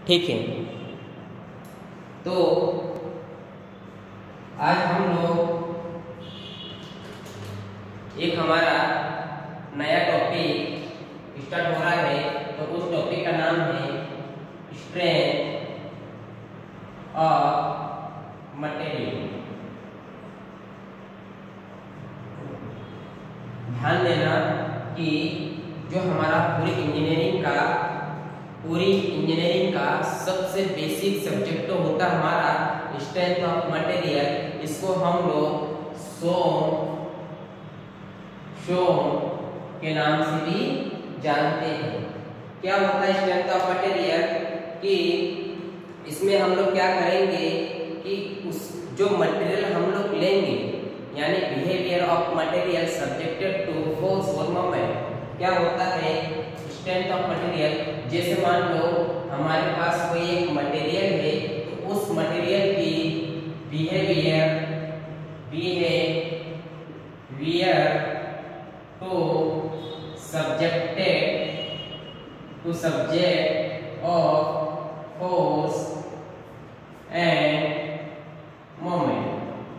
ठीक है, तो आज हम लोग एक हमारा नया टॉपिक स्टार्ट हो रहा है। तो उस टॉपिक का नाम है स्ट्रेंथ ऑफ मटेरियल। ध्यान देना कि जो हमारा पूरी इंजीनियरिंग का सबसे बेसिक सब्जेक्ट तो होता है हमारा स्ट्रेंथ ऑफ मटेरियल। इसको हम लोग सोम के नाम से भी जानते हैं। क्या होता है स्ट्रेंथ ऑफ मटेरियल? कि इसमें हम लोग क्या करेंगे कि उस जो मटेरियल हम लोग लेंगे, यानी behaviour of material subjected to force और मोमेंट। क्या होता है स्ट्रेंथ ऑफ मटेरियल? जैसे मान लो हमारे पास कोई एक मटेरियल है, तो उस मटेरियल की behaviour to subject of force and moment.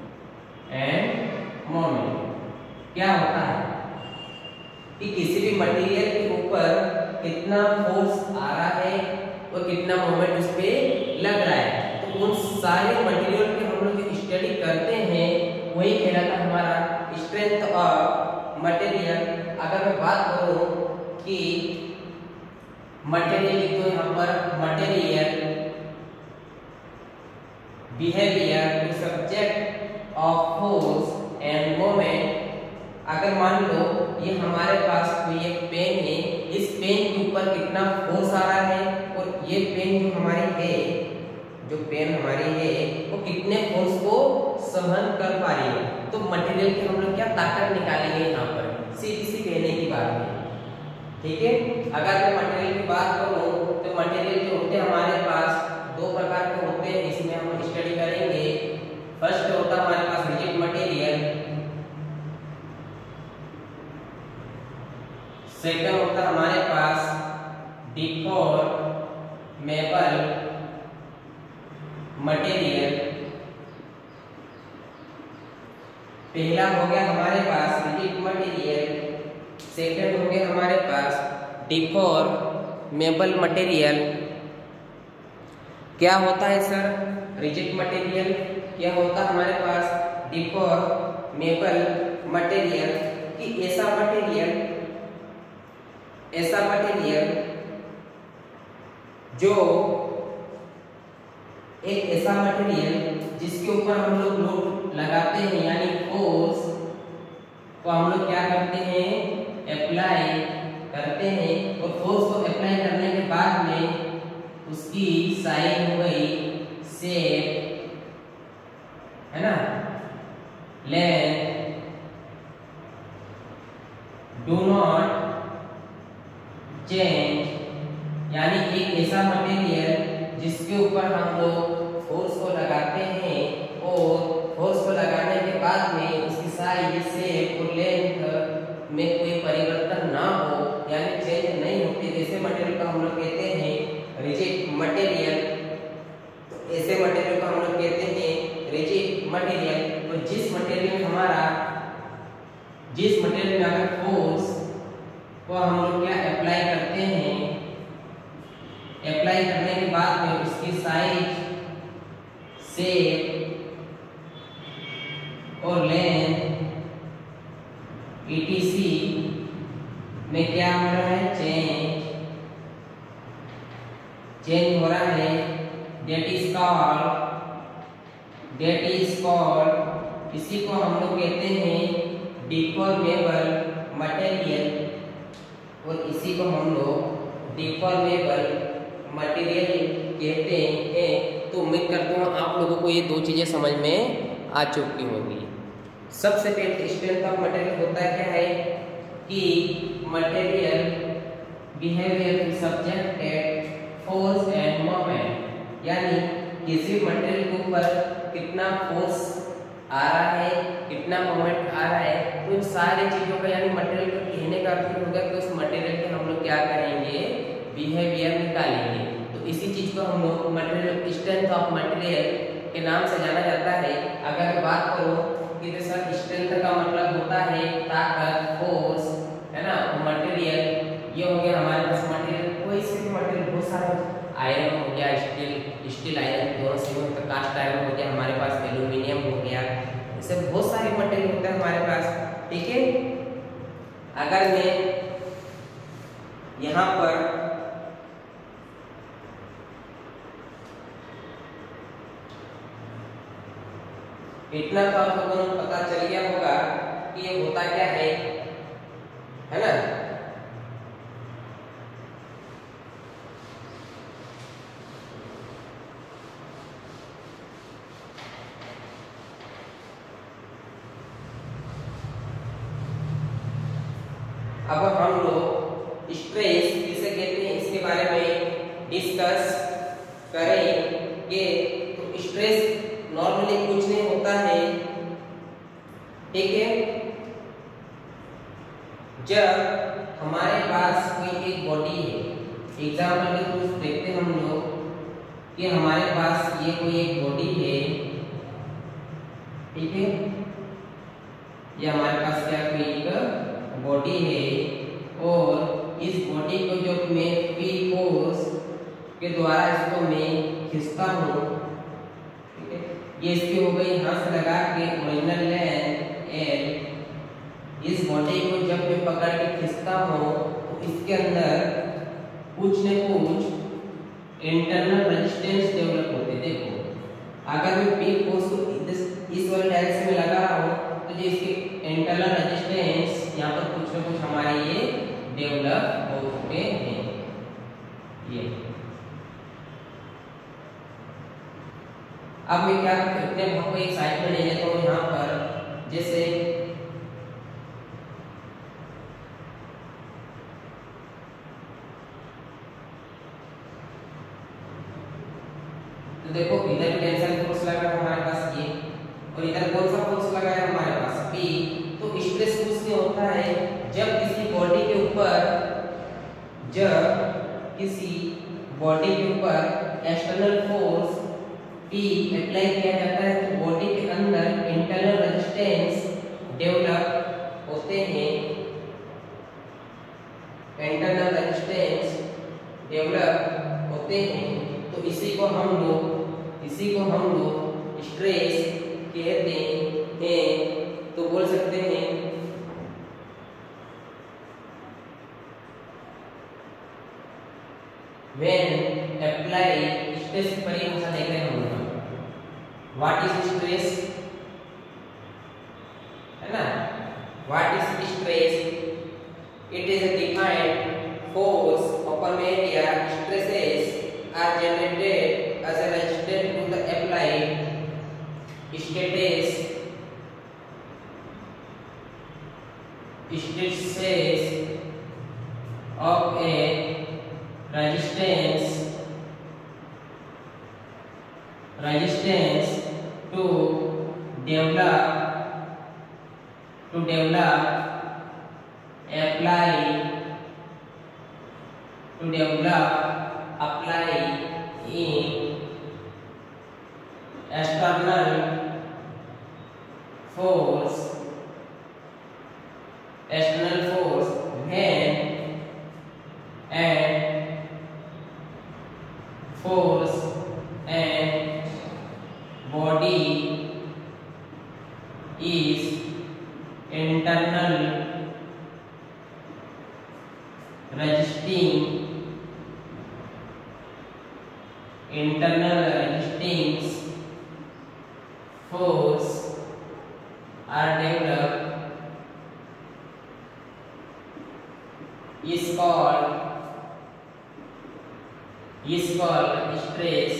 क्या होता है कि किसी भी मटेरियल के ऊपर कितना फोर्स आ रहा है और कितना मोमेंट उस पे लग रहा है। तो उन सारे मटेरियल की हम लोग स्टडी करते हैं, वही कहलाता हमारा स्ट्रेंथ ऑफ मटेरियल। अगर मैं बात करूं कि मटेरियल लिख दो यहाँ पर, material behaviour to subject of force and moment. अगर मान लो ये हमारे पास कोई एक पेन है, इस पेन के ऊपर कितना फोर्स आ रहा है और ये पेन जो हमारी है, वो कितने फोर्स को सहन कर पा रही है। तो मटेरियल की हम लोग क्या ताकत निकालेंगे यहाँ पर, सीधी सी कहने की बात है। ठीक है, अगर मैं मटेरियल की बात करूँ तो मटेरियल जो होते हैं हमारे पास दो प्रकार के होते हैं, इसमें हम स्टडी करेंगे। फर्स्ट होता है हमारे पास रिजिड मटेरियल, सेकंड होता है हमारे पास डिफॉर्मेबल मटेरियल। पहला हो गया हमारे पास रिजिड मटेरियल, सेकंड हो गया हमारे पास डिफॉर्मेबल मटेरियल। क्या होता है सर रिजिड मटेरियल? क्या होता है हमारे पास डिफॉर्मेबल मटेरियल? कि ऐसा मटेरियल जो एक ऐसा मटेरियल जिसके ऊपर हम लोग लोड लगाते हैं, यानी फोर्स को हम लोग क्या करते हैं, अप्लाई करते हैं। और फोर्स को अप्लाई करने के बाद में उसकी साइज हो गई, शेप है ना, लेंथ, डू नॉट चेंज। यानी एक ऐसा मटेरियल जिसके ऊपर हम लोग फोर्स को लगाते हैं और फोर्स को लगाने के बाद में उसकी साइज, शेप और लेंथ में कोई परिवर्तन ना हो, यानी चेंज नहीं होती, ऐसे मटेरियल को हम लोग कहते हैं रिजिड मटेरियल। तो ऐसे मटेरियल को हम लोग कहते हैं रिजिड मटेरियल। तो जिस मटेरियल में अगर फोर्स को हम लोग क्या अप्लाई करते हैं, अप्लाई करने के बाद में उसकी साइज, शेप और लेंथ ETC में क्या हो रहा है, चेंज हो रहा है। that is called, इसी को हम लोग कहते हैं डिफॉर्मेबल मटेरियल, और इसी को हम लोग डिफॉर्मेबल मटेरियल कहते हैं। तो उम्मीद करता हूँ आप लोगों को ये दो चीजें समझ में आ चुकी होंगी। सबसे पहले स्ट्रेंथ ऑफ मटेरियल होता है क्या है कि material behaviour to subjected force and moment. यानी किसी मटेरियल के ऊपर कितना फोर्स आ रहा है, कितना मोमेंट आ रहा है, तो इन सारी चीजों का यानी मटेरियल का कहने का अर्थ होगा कि उस मटेरियल के हम लोग क्या करेंगे, बिहेवियर निकालेंगे। तो इसी चीज को हम लोग मटेरियल स्ट्रेंथ ऑफ मटेरियल के नाम से जाना जाता है। अगर बात करूं कि सर स्ट्रेंथ का मतलब होता है ताकत, फोर्स, है ना। मटेरियल ये हो गया हमारे पास मटेरियल, कोई से भी मटेरियल बहुत सारे, आयरन हो गया, स्टील आयरन दोनों से हो, तो कास्ट आयरन हो गया हमारे पास, एल्यूमिनियम हो गया, ऐसे बहुत सारे मटेरियल होते हैं हमारे पास, ठीक है। अगर मैं यहाँ पर इतना तो आप लोगों को पता चल गया होगा कि ये होता क्या है ना। अब हम लोग स्ट्रेस किसे कहते हैं इसके बारे में डिस्कस करेंगे। तो स्ट्रेस नॉर्मली कुछ नहीं होता है, ठीक है। जब हमारे पास कोई एक बॉडी है, एग्जाम्पल के थ्रू देखते हैं हम लोग कि हमारे पास ये कोई एक बॉडी है, ठीक है। ये हमारे पास क्या कोई एक बॉडी है और इस बॉडी को जो मैं पी फोर्स के द्वारा इसको मैं खींचता हूँ, ठीक है। ये इसकी हो गई यहाँ से लगा के ओरिजिनल लेंथ एल। इस बॉडी को जब मैं पकड़ के खींचता हूँ तो इसके अंदर कुछ न कुछ इंटरनल रेजिस्टेंस डेवलप होते। देखो अगर मैं पी फोर्स को इस वाले डायरेक्शन में लगा रहा हूँ तो जो इसके इंटरनल रेजिस्टेंस यहाँ पर कुछ न कुछ हमारे ये डेवलप हो चुके हैं। ये अब मैं क्या करते हैं, आपको एक साइड में ले लेता हूँ। यहाँ पर जैसे तो देखो इधर टेंशन फोर्स लगा है हमारे पास ये, और इधर कौन सा फोर्स लगा है हमारे पास P। तो स्ट्रेस कुछ नहीं होता है जब किसी बॉडी के ऊपर एक्सटर्नल फोर्स P अप्लाई किया जाता है तो बॉडी के अंदर इंटरनल रेजिस्टेंस डेवलप होते हैं। इंटरनल रेजिस्टेंस डेवलप होते हैं तो इसी को हम लोग स्ट्रेस कहते हैं। तो बोल सकते हैं when apply stress की परिभाषा देख रहे हैं हम लोग। व्हाट इज स्ट्रेस, है ना। What is stress? It is a defined force upon area. Stresses are generated as a resistance to the applied stresses of a resistance to develop apply in external force when and force and body is internal resisting force are developed is called stress।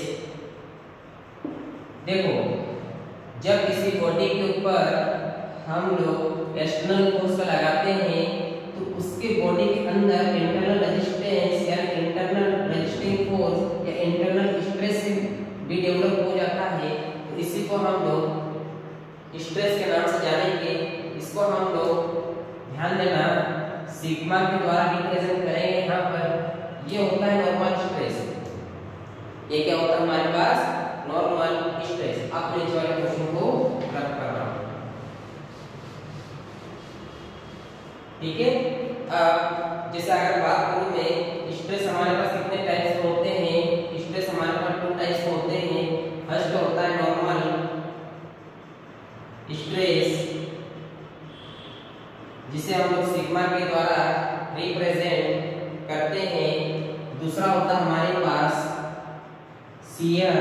देखो जब किसी body के ऊपर हम लोग external force लगाते हैं तो उसके बॉडी के अंदर इंटरनल रेजिस्टेंस या इंटरनल रेजिस्टिंग फोर्स या इंटरनल स्ट्रेस भी डेवलप हो जाता है। तो इसी को हम लोग स्ट्रेस के नाम से जानेंगे। इसको हम लोग ध्यान देना सिग्मा के द्वारा रिप्रेजेंट करेंगे। यहाँ पर ये होता है नॉर्मल स्ट्रेस, ये क्या होता है हमारे पास नॉर्मल स्ट्रेस। अब नीचे वाले क्वेश्चन को रख कर रहा हूं, ठीक है। अब जैसे अगर बात करूं मैं, स्ट्रेस हमारे पास कितने टाइप्स होते हैं? स्ट्रेस हमारे पास 2 टाइप्स होते हैं। फर्स्ट होता है नॉर्मल स्ट्रेस, जिसे हम लोग सिग्मा के द्वारा रिप्रेजेंट करते हैं। दूसरा होता है हमारे पास शियर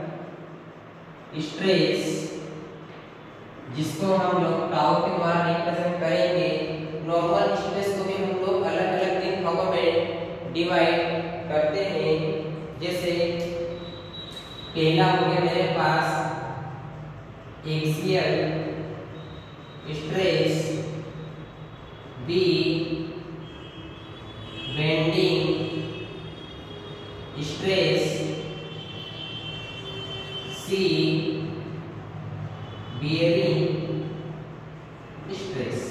स्ट्रेस, जिसको हम लोग टाउ के द्वारा रिप्रेजेंट करेंगे। नॉर्मल स्ट्रेस को भी हम लोग अलग अलग 3 भागों में डिवाइड करते हैं। जैसे पहला हो गया मेरे पास axial stress, B bending stress, C bearing stress.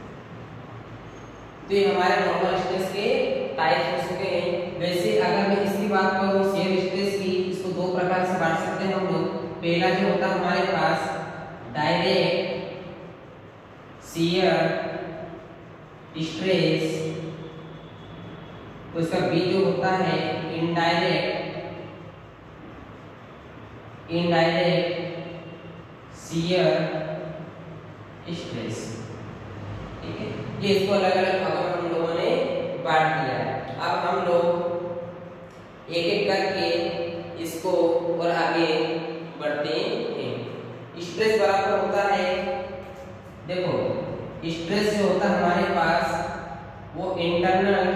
तो ये हमारे नॉर्मल स्ट्रेस के टाइप हो चुके हैं। वैसे अगर मैं इसकी बात करूं शियर स्ट्रेस की, इसको 2 प्रकार से बांट सकते हैं हम लोग। पहला जो होता है हमारे पास डायरेक्ट शियर स्ट्रेस, तो इसका बी जो होता है इनडायरेक्ट शियर स्ट्रेस, ठीक है। ये इसको अलग अलग भागों में हम लोगों ने बांट दिया है। अब हम लोग एक एक करके इसको और आगे बढ़ते हैं। स्ट्रेस बराबर होता है, देखो स्ट्रेस जो होता है हमारे पास वो internal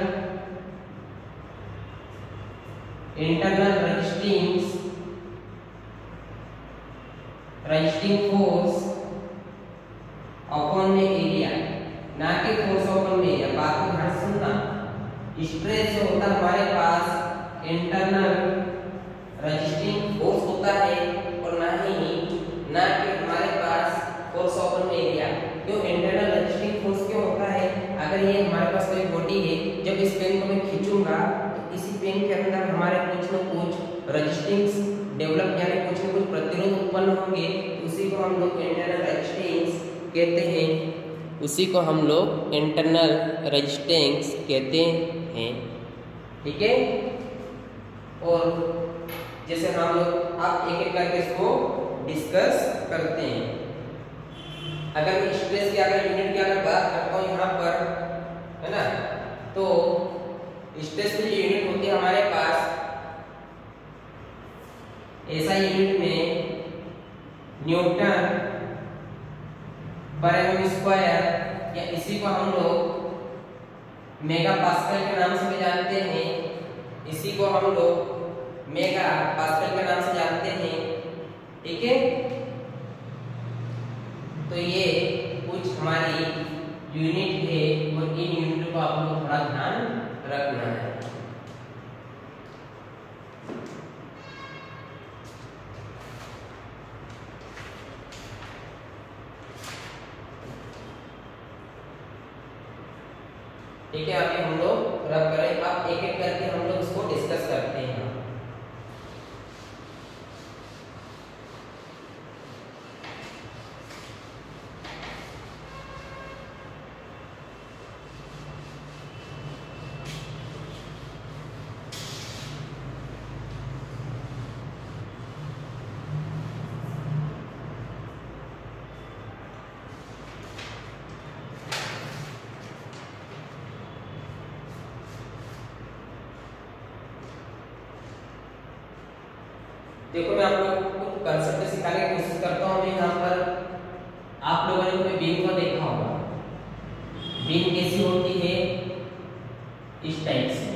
resisting force upon area, ना कि फोर्स अपॉन एरिया। बात को ध्यान से सुनना। स्ट्रेस जो होता है हमारे पास इंटरनल रजिस्टिंग फोर्स होता है और ना कि हमारे पास फोर्स अपॉन एरिया। क्यों इंटरनल रजिस्टिंग फोर्स क्यों होता है? अगर ये हमारे पास कोई बॉडी है, जब इस पेन को मैं खींचूंगा तो इसी पेन के अंदर हमारे कुछ न कुछ रजिस्टिंग्स डेवलप यानी कुछ न कुछ प्रतिरोध उत्पन्न होंगे। उसी को हम लोग इंटरनल रजिस्टिंग्स कहते हैं। उसी को हम लोग इंटरनल रजिस्टिंग्स कहते हैं, ठीक है। और जैसे हम लोग आप एक एक करके इसको डिस्कस करते हैं। अगर मैं स्ट्रेस की अगर यूनिट की अगर बात करता हूँ यहाँ पर, है ना, तो स्ट्रेस की जो यूनिट होती है हमारे पास ऐसा यूनिट में न्यूटन पर एम स्क्वायर, या इसी को हम लोग मेगा पास्कल के नाम से भी जानते हैं। इसी को हम लोग मेगा पास्कल के नाम से जानते हैं, ठीक है। तो ये कुछ हमारी यूनिट है और इन यूनिट को आप लोग थोड़ा ध्यान रखना है। ठीक है, अभी हम लोग रब करें। अब एक एक करके हम लोग इसको डिस्कस करते हैं। देखो मैं आप लोगों को कुछ कंसेप्ट सिखाने की कोशिश करता हूँ। मैं यहाँ पर आप लोगों ने कोई बीम को देखा होगा। बीम कैसी होती है? इस टाइप से,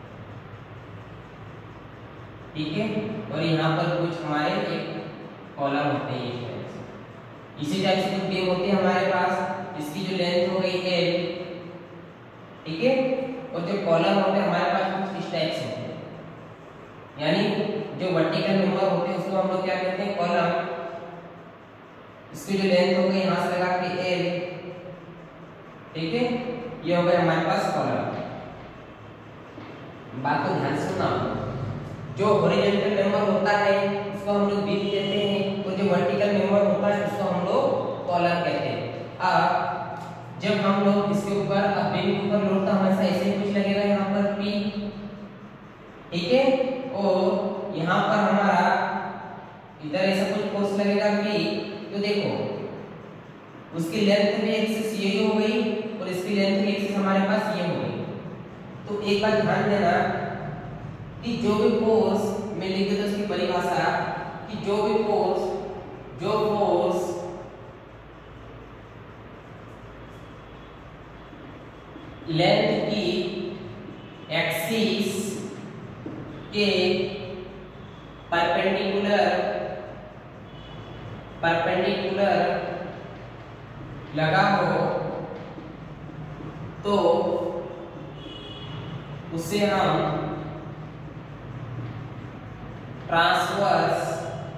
ठीक है। और यहाँ पर कुछ हमारे एक कॉलम होते हैं इस टाइप से। इसी टाइप से कुछ बीम होती है हमारे पास। इसकी जो लेंथ हो गई L, ठीक है। और जो कॉलम होते हैं हमारे पास कुछ इस टाइप से, यानी जो वर्टिकल मेंबर होते हैं उसको हम लोग क्या कहते हैं? कॉलम। इसकी जो लेंथ हो गई यहाँ से लगा के L, ठीक है। ये हो गया हमारे पास कॉलम। बात को ध्यान से सुनना। जो हॉरिजॉन्टल मेंबर होता है उसको हम लोग बीम कहते हैं, और जो वर्टिकल मेंबर होता है उसको हम लोग कॉलम कहते हैं। अब जब हम लोग इसके ऊपर, अब बीम के ऊपर लोड तो हमेशा ऐसे ही कुछ लगेगा यहाँ पर P, ठीक है, और यहाँ पर हमारा इधर ऐसा कुछ फोर्स लगेगा P। तो देखो उसकी लेंथ भी एक्सिस ये हो गई और इसकी लेंथ की एक्सिस हमारे पास ये हो गई। तो एक बात ध्यान देना कि जो भी फोर्स मैं लिख देता हूं उसकी परिभाषा, कि जो फोर्स लेंथ की एक्सिस के परपेंडिकुलर लगा हो तो उसे हम ट्रांसवर्स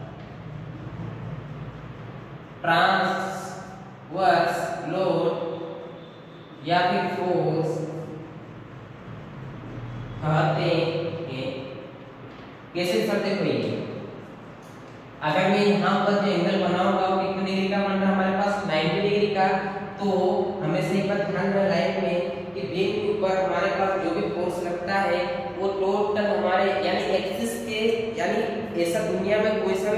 लोड या फिर फोर्स कहते हैं। कैसे सर देखो, ये अगर मैं यहाँ पर जो एंगल बनाऊंगा वो कितने डिग्री का बन रहा है हमारे पास 90 डिग्री का। तो हमेशा एक बात ध्यान रखना लाइफ में कि बीम के ऊपर हमारे पास जो भी फोर्स लगता है वो टोटल हमारे यानी एक्सिस के, यानी ऐसा दुनिया में कोई सा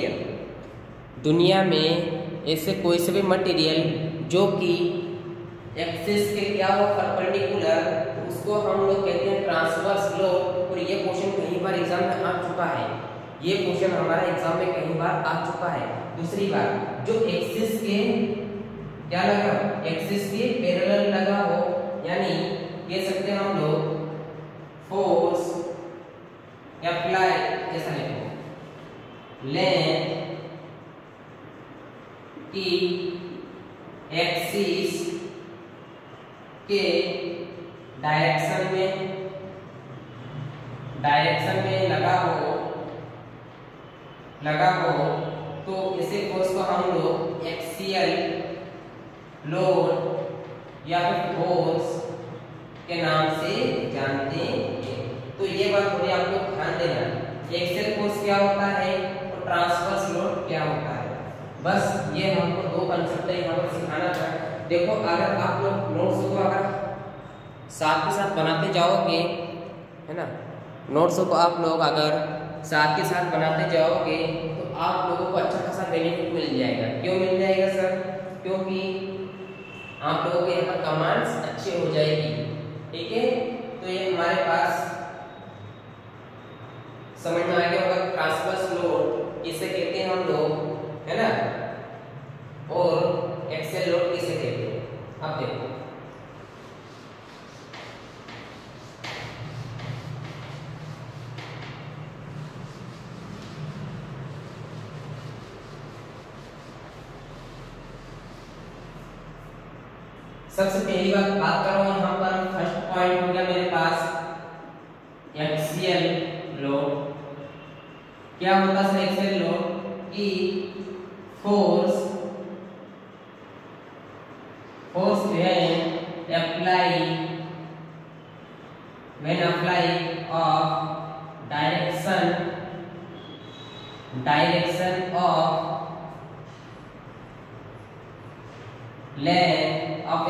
भी मटेरियल जो कि एक्सिस के क्या हो परपेंडिकुलर, उसको हम लोग कहते हैं ट्रांसवर्स लोड। और ये क्वेश्चन कई बार एग्जाम में आ चुका है, ये क्वेश्चन हमारे एग्जाम में कई बार आ चुका है। दूसरी बात, जो एक्सिस के क्या लगा, एक्सिस के पैरेलल लगा हो, यानी कह सकते हैं हम लोग फोर्स अप्लाई, ऐसा लिखो, लेंथ की एक्सिस के डायरेक्शन में लगा हो तो इसे फोर्स को हम लोग एक्सियल लोड या फिर फोर्स के नाम से जानते हैं। तो ये बात थोड़ी आप लोग ध्यान देना, एक्सियल फोर्स क्या होता है और ट्रांसवर्स लोड क्या होता है। बस ये हमको दो कंसेप्ट यहाँ पर सिखाना था। देखो अगर आप लोग नोट्स को अगर साथ के साथ बनाते जाओगे, है ना, नोट्स को आप लोग अगर साथ के साथ बनाते जाओगे तो आप लोगों को अच्छा खासा बेनिफिट मिल जाएगा। क्यों मिल जाएगा सर? क्योंकि आप लोगों के यहाँ कमांड्स अच्छी हो जाएगी, ठीक है। तो ये हमारे पास समझ में आ गया होगा, ट्रांसवर्स लोड इसे कहते हैं हम लोग, है ना, और एक्सियल लोड किसे कहते हैं। अब देखो सबसे पहली बात करो यहाँ पर, फर्स्ट पॉइंट हो गया मेरे पास एक्सियल लोड। क्या होता है एक्सियल लोड? कि force when apply of direction of length of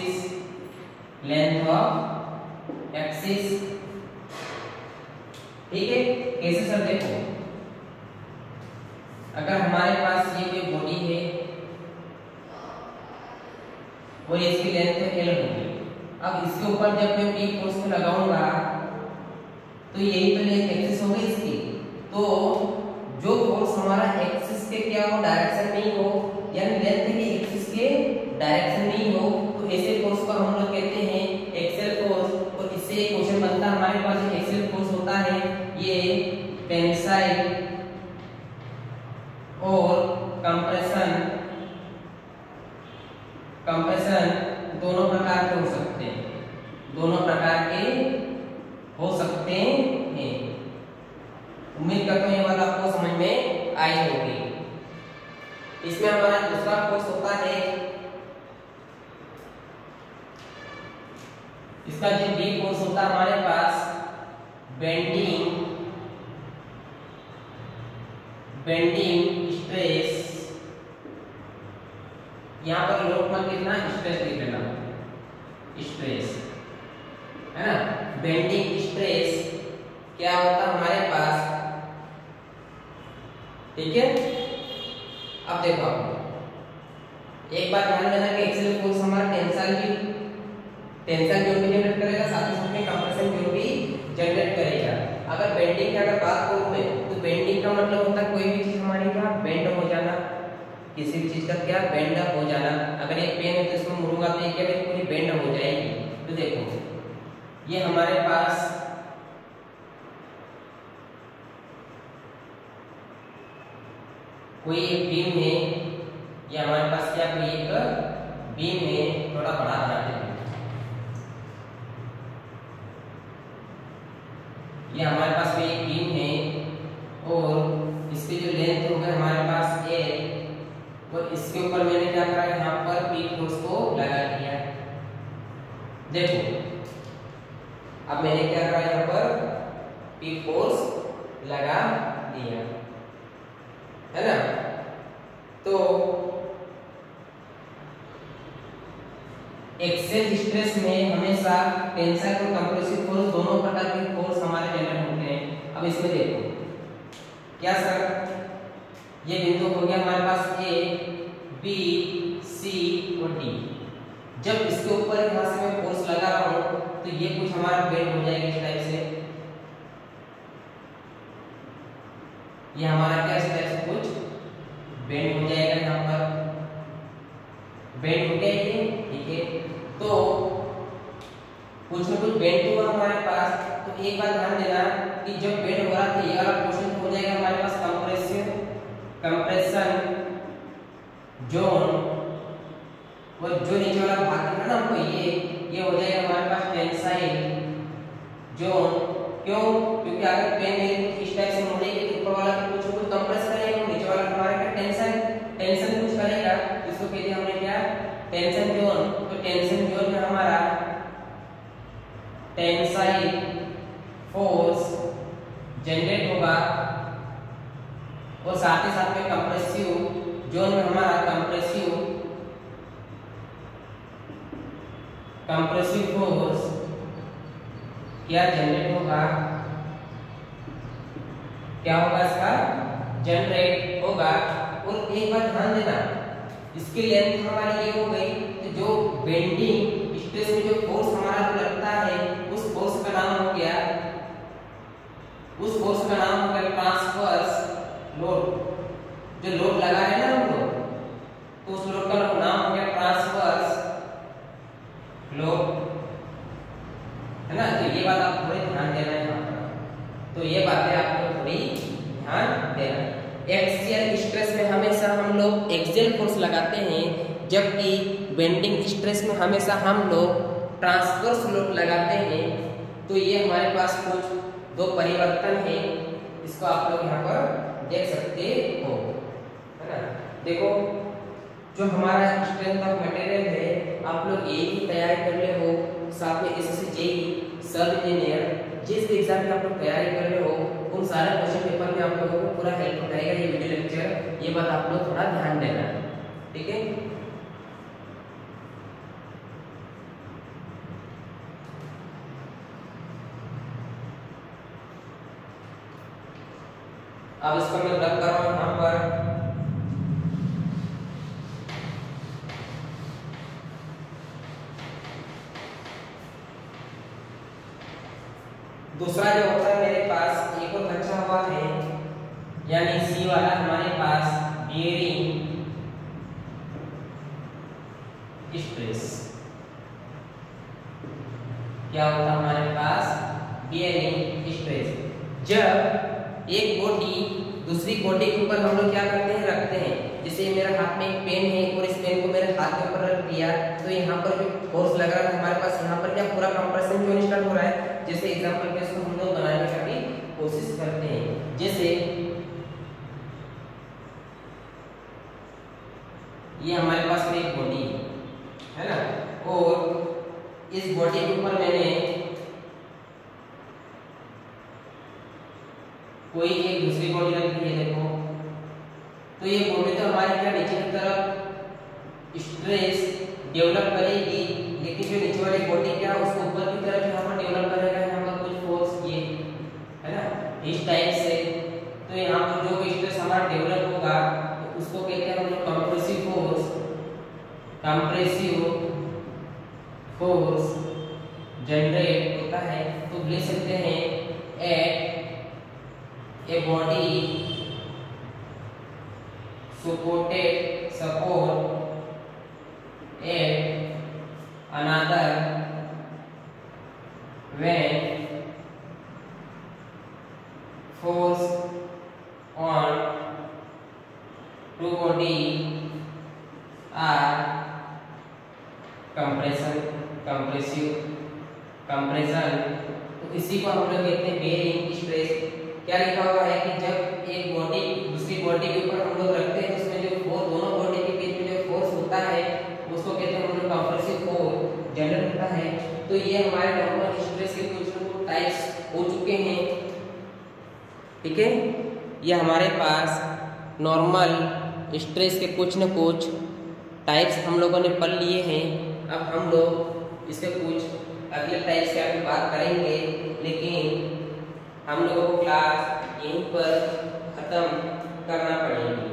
axis, ठीक है। कैसे सर? देखो अगर हमारे पास ये कोई बॉडी है और इसकी लेंथ L होगी, अब इसके ऊपर जब मैं P फोर्स को लगाऊंगा तो यही तो लेंथ एक्सिस हो गई इसकी। तो जो फोर्स हमारा एक्सिस के क्या हो, डायरेक्शन में ही हो, यानी लेंथ की एक्सिस के डायरेक्शन में ही हो, तो ऐसे फोर्स को हम लोग कहते हैं एक्सियल फोर्स। और इससे एक क्वेश्चन बनता है हमारे पास, एक्सियल फोर्स होता है ये टेंसाइल और कंप्रेशन दोनों प्रकार के हो सकते हैं, उम्मीद करता हूँ ये बात आपको समझ में आई होगी। इसमें हमारा दूसरा फोर्स होता है, इसका जो बी फोर्स होता है हमारे पास बेंडिंग बेंडिंग स्ट्रेस, यहाँ पर लोड पर कितना स्ट्रेस लिख लेना, स्ट्रेस है ना। बेंडिंग स्ट्रेस क्या होता हमारे पास, ठीक है। अब देखो एक बात ध्यान देना कि एक्सियल फोर्स हमारा टेंशन जोन भी जनरेट करेगा, साथ ही साथ कंप्रेशन जोन भी जनरेट करेगा। अगर बेंडिंग की अगर बात करूं मैं, तो बेंडिंग का मतलब होता है कोई भी चीज हमारी क्या बेंड हो जाना, किसी भी चीज का क्या बेंड हो जाना। अगर एक पेन है तो इसमें मुड़ूंगा तो ये क्या पूरी बेंड हो जाएगी। तो देखो ये हमारे पास कोई एक बीम है, ये हमारे पास क्या कोई एक बीम है, थोड़ा बड़ा बनाते हैं। ये हमारे पास कोई एक बीम है और इसकी जो लेंथ हो गई हमारे पास ए, और इसके ऊपर मैंने क्या करा यहाँ पर पी फोर्स को लगा दिया। देखो अब मैंने क्या करा यहाँ पर पी फोर्स लगा दिया, है ना। तो एक्सेल स्ट्रेस में हमेशा टेंसाइल और कंप्रेसिव फोर्स दोनों प्रकार के फोर्स हमारे जनरेट होते हैं। अब इसमें देखो क्या सर, ये बिंदु हो गया हमारे पास ए, बी, सी और डी। जब इसके ऊपर यहाँ से मैं फोर्स लगा रहा हूँ तो ये कुछ हमारा बेंड हो जाएगा इस टाइप से, ये हमारा क्या इस टाइप से कुछ बेंड हो जाएगा, यहाँ पर बेंड हो गया ये, ठीक है। तो कुछ न कुछ बेंड हुआ हमारे पास। तो एक बात ध्यान देना कि जब बेंड हो रहा था ये वाला पोर्शन हो जाएगा हमारे पास कंप्रेशन जोन, और जो नीचे वाला भाग है ना हमको ये हो जाएगा हमारे पास टेंसाइल जोन। क्यों? क्योंकि अगर पेन इस टाइप से मुड़ेगी तो ऊपर वाला कुछ कंप्रेस करेगा, नीचे वाला हमारा क्या टेंशन कुछ करेगा, इसको कहते हैं हमने क्या टेंशन जोन। तो टेंशन जोन में हमारा टेंसाइल फोर्स जनरेट होगा, और साथ ही साथ में कंप्रेसिव जोन में हमारा कंप्रेसिव फोर्स क्या जनरेट होगा, क्या होगा इसका जनरेट होगा। और एक बात ध्यान देना, इसकी लेंथ हमारी ये हो गई, तो जो बेंडिंग स्ट्रेस में जो फोर्स हमारा लगता है उस फोर्स का नाम हो गया ट्रांसवर्स लोड। जो लोड लगा है ना हम लोग, तो उस लोड का नाम हो गया ट्रांसवर्स लोड, है ना। तो ये बात आप थोड़ी ध्यान देना है यहाँ पर, तो ये बातें आपको थोड़ी ध्यान देना। एक्सियल स्ट्रेस में हमेशा हम लोग एक्सियल फोर्स लगाते हैं, जबकि बेंडिंग स्ट्रेस में हमेशा हम लोग ट्रांसवर्स लोड लगाते हैं। तो ये हमारे पास कुछ दो परिवर्तन है, इसको आप लोग यहाँ पर देख सकते हो, है ना। देखो जो हमारा स्ट्रेंथ ऑफ मटेरियल है, आप लोग ये भी तैयारी कर ले हो, साथ में इससे जेई सब इंजीनियर जिस भी एग्जाम में आप लोग तैयारी कर रहे हो, उन सारे क्वेश्चन पेपर में आप लोगों को पूरा हेल्प करेगा ये वीडियो लेक्चर। ये बात आप लोग थोड़ा ध्यान देना, ठीक है। अब इसको मैं रब कर रहा हूं यहाँ पर। दूसरा जो होता है मेरे पास एक और बचा हुआ है, यानी सी वाला हमारे पास बियरिंग स्ट्रेस। क्या होता है हमारे पास बियरिंग स्ट्रेस। जब एक बॉडी दूसरी बॉडी के ऊपर हम लोग क्या करते हैं, रखते हैं। जैसे मेरे हाथ में एक पेन है और इस पेन को मेरे हाथ के ऊपर रख दिया, तो यहाँ पर जो फोर्स लग रहा है हमारे पास, यहाँ पर क्या पूरा कंप्रेशन जो स्टार्ट हो रहा है। जैसे एग्जांपल के इसको हम लोग बनाने का भी कोशिश करते हैं। जैसे ये हमारे पास में एक बॉडी है ना, और इस बॉडी के ऊपर मैंने कोई एक दूसरी बॉडी रख दी है। देखो तो ये बॉडी तो हमारी क्या नीचे की तरफ स्ट्रेस डेवलप करेगी, लेकिन जो नीचे वाली बॉडी क्या उसको ऊपर की तरफ यहाँ पर डेवलप करेगा, यहाँ पर कुछ फोर्स ये है ना इस टाइप से। तो यहाँ पर जो भी स्ट्रेस हमारा डेवलप होगा तो उसको कहते हैं हम लोग compressive force. Compressive force generate होता है, तो लिख सकते हैं at a body support at another when force on two body are compressive compression। तो इसी को हम लोग कहते हैं बेयरिंग स्ट्रेस। क्या लिखा हुआ है कि जब एक बॉडी दूसरी बॉडी के ऊपर हम लोग रखते हैं तो उसमें जो फोर्स दोनों बॉडी के बीच में जो फोर्स होता है उसको कहते हैं हम लोग कंप्रेसिव फोर्स जनरेट होता है। तो ये हमारे नॉर्मल स्ट्रेस के कुछ टाइप्स हो चुके हैं, ठीक है। ये हमारे पास नॉर्मल स्ट्रेस के कुछ न कुछ टाइप्स हम लोगों ने पढ़ लिए हैं। अब हम लोग इसके कुछ अगले टाइप्स के आगे बात करेंगे, लेकिन हम लोगों को क्लास यहीं पर खत्म करना पड़ेगी।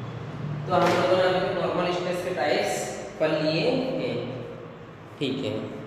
तो हम लोगों ने अभी नॉर्मल स्ट्रेस के टाइप्स पढ़ लिए हैं, ठीक है।